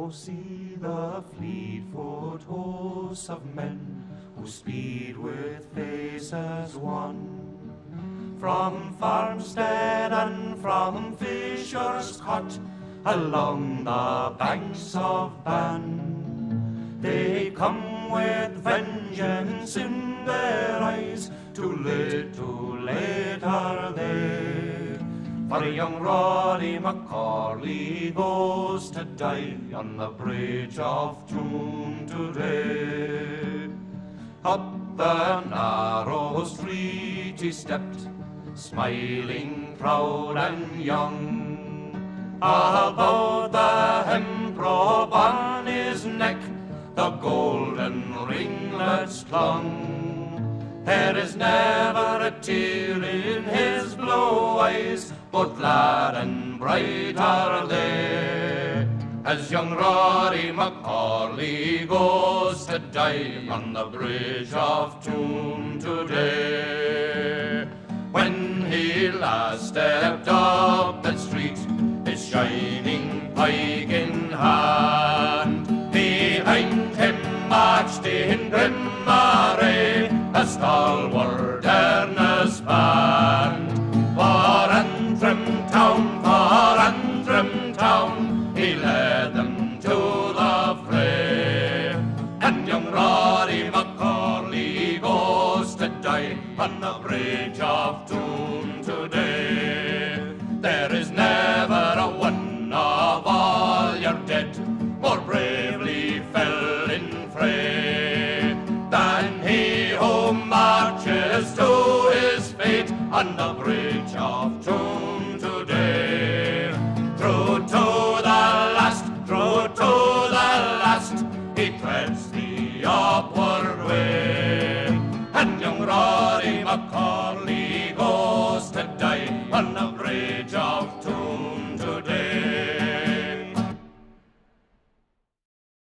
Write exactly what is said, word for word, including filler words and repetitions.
Oh, see the fleet-foot hosts of men who speed with faces wan, from farmstead and from fisher's cot, along the banks of Bann. They come with vengeance in their eyes, too late, too late are they. For young Roddy McCorley goes to die on the bridge of June today. Up the narrow street he stepped, smiling, proud and young. About the hemp-rope on his neck, the golden ringlets clung. There is never a tear in his blue eyes, but glad and bright are they, as young Roddy McCorley goes to die on the bridge of June today. When he last stepped up that street, his shining pike in hand, behind him marched in grim array a stalwart earnest band. For Antrim town, for Antrim town, he led them to the fray. And young Roddy McCorley goes to die on the bridge of June today. There is never a one of all your dead more bravely fell in fray than he who marches to his fate on the bridge of June today. Through to the last, through to the last, he treads the upward way. And young Roddy McCorley goes to die on the bridge of June today.